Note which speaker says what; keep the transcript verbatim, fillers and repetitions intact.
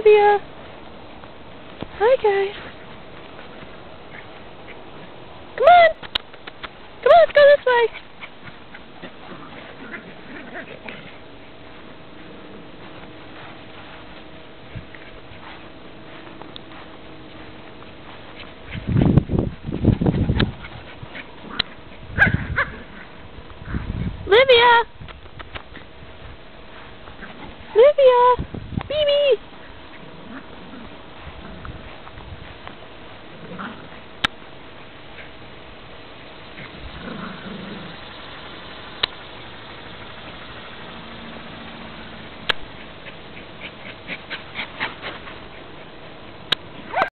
Speaker 1: Livia. Hi, guys. Come on. Come on, let's go this way. Livia. Livia. Bibi.